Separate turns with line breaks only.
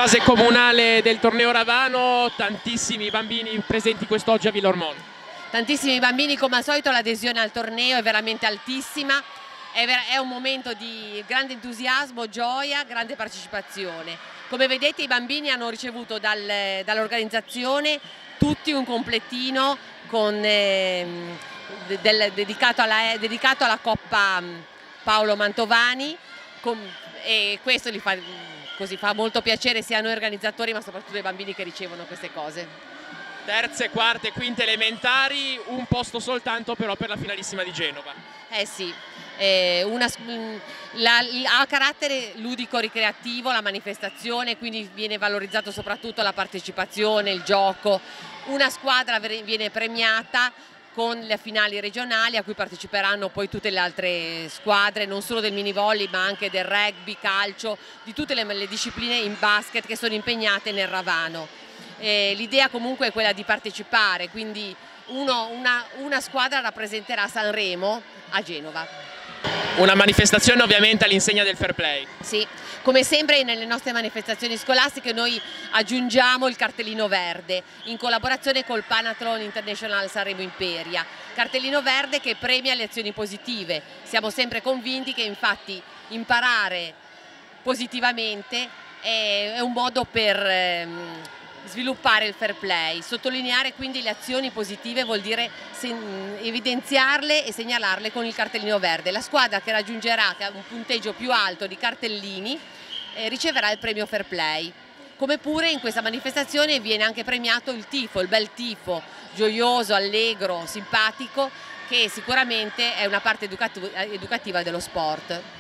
fase comunale del torneo Ravano, tantissimi bambini presenti quest'oggi a Villormont.
Tantissimi bambini, come al solito l'adesione al torneo è veramente altissima, è un momento di grande entusiasmo, gioia, grande partecipazione. Come vedete i bambini hanno ricevuto dall'organizzazione tutti un completino dedicato alla Coppa Paolo Mantovani, e questo fa molto piacere sia a noi organizzatori ma soprattutto ai bambini che ricevono queste cose.
Terze, quarte, quinte elementari, un posto soltanto però per la finalissima di Genova.
Eh sì, ha carattere ludico-ricreativo la manifestazione, quindi viene valorizzato soprattutto la partecipazione, il gioco. Una squadra viene premiata con le finali regionali a cui parteciperanno poi tutte le altre squadre, non solo del mini volley ma anche del rugby, calcio, di tutte le discipline in basket che sono impegnate nel Ravano. L'idea comunque è quella di partecipare, quindi una squadra rappresenterà Sanremo a Genova.
Una manifestazione ovviamente all'insegna del fair play.
Sì, come sempre nelle nostre manifestazioni scolastiche noi aggiungiamo il cartellino verde in collaborazione col Panathlon International Sanremo Imperia. Cartellino verde che premia le azioni positive. Siamo sempre convinti che infatti imparare positivamente è un modo per sviluppare il fair play. Sottolineare quindi le azioni positive vuol dire evidenziarle e segnalarle con il cartellino verde. La squadra che raggiungerà un punteggio più alto di cartellini riceverà il premio fair play. Come pure in questa manifestazione viene anche premiato il tifo, il bel tifo, gioioso, allegro, simpatico, che sicuramente è una parte educativa dello sport.